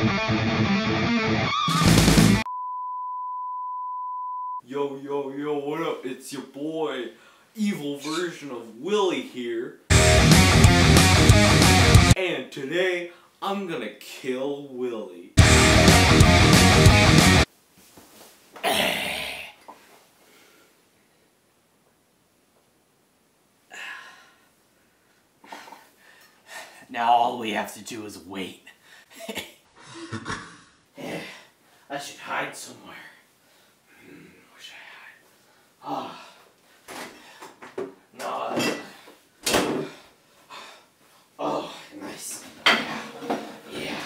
Yo, yo, yo, what up? It's your boy, evil version of Willy here. And today, I'm gonna kill Willy. Now all we have to do is wait. I should hide somewhere. Where should I hide? No. Oh, nice. Yeah.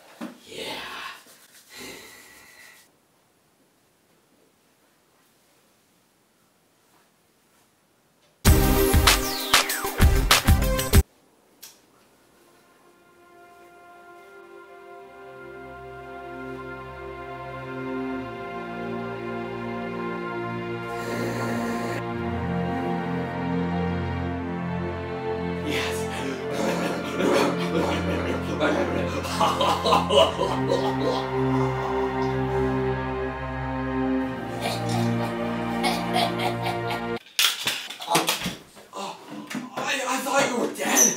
I thought you were dead.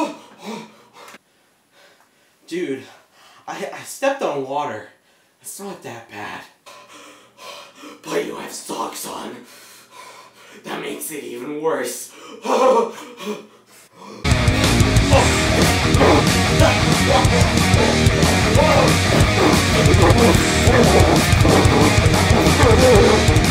Dude, I stepped on water. It's not that bad. But you have socks on. That makes it even worse. Oh!